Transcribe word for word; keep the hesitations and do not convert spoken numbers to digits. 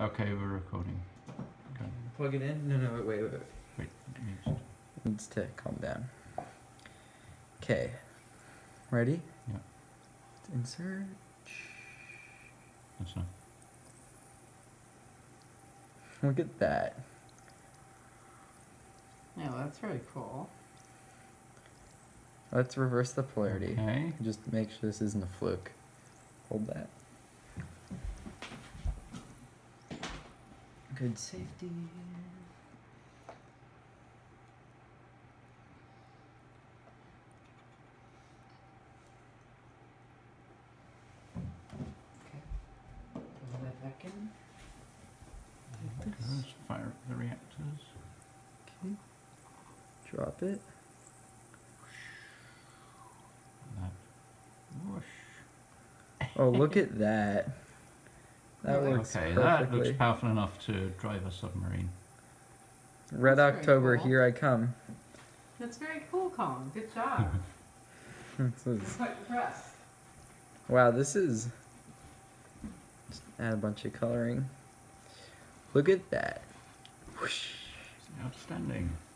Okay, we're recording. Okay. Plug it in? No, no, wait, wait, wait. Wait, it needs to... Needs to calm down. Okay. Ready? Yeah. Insert. That's enough. Look at that. Yeah, well, that's really cool. Let's reverse the polarity. Okay. Just make sure this isn't a fluke. Hold that. Good safety. Okay. Put that back in. Like this. Let's fire up the reactors. Okay. Drop it. That. Whoosh. Oh, look at that. That works Okay, perfectly. that looks powerful enough to drive a submarine. Red That's very October, cool. here I come. That's very cool, Colin. Good job. This I'm is, quite impressed. wow, this is... Just add a bunch of coloring. Look at that. Whoosh. Outstanding.